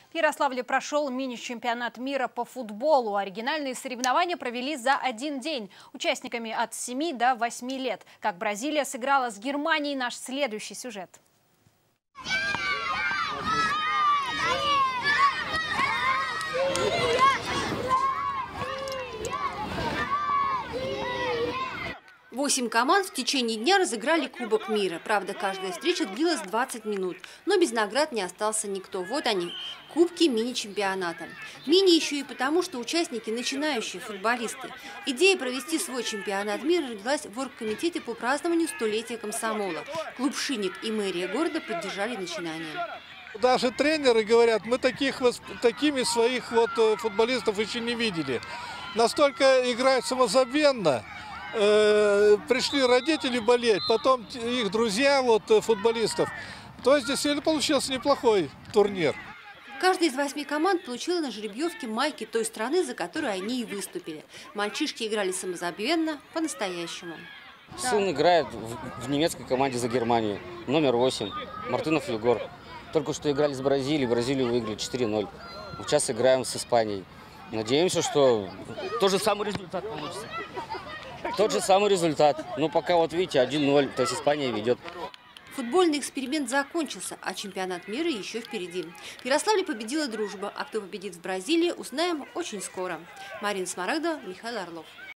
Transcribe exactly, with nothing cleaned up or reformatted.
В Ярославле прошел мини-чемпионат мира по футболу. Оригинальные соревнования провели за один день. Участниками от семи до восьми лет. Как Бразилия сыграла с Германией, наш следующий сюжет. Восемь команд в течение дня разыграли Кубок мира. Правда, каждая встреча длилась двадцать минут. Но без наград не остался никто. Вот они, кубки мини-чемпионата. Мини еще и потому, что участники начинающие футболисты. Идея провести свой чемпионат мира родилась в оргкомитете по празднованию столетия комсомола. Клуб «Шинник» и мэрия города поддержали начинание. Даже тренеры говорят, мы таких, такими своих вот футболистов еще не видели. Настолько играют самозабвенно. Э, пришли родители болеть, потом их друзья вот, футболистов. То есть действительно получился неплохой турнир. Каждая из восьми команд получила на жеребьевке майки той страны, за которую они и выступили. Мальчишки играли самозабвенно, по-настоящему. Сын играет в, в немецкой команде за Германию, номер восемь, Мартынов Егор. Только что играли с Бразилией, Бразилию выиграли четыре ноль. Сейчас играем с Испанией. Надеемся, что тот же самый результат получится. Тот же самый результат. Ну, пока вот видите, один ноль, то есть Испания ведет. Футбольный эксперимент закончился, а чемпионат мира еще впереди. В Ярославле победила дружба, а кто победит в Бразилии, узнаем очень скоро. Марина Смарагдова, Михаил Орлов.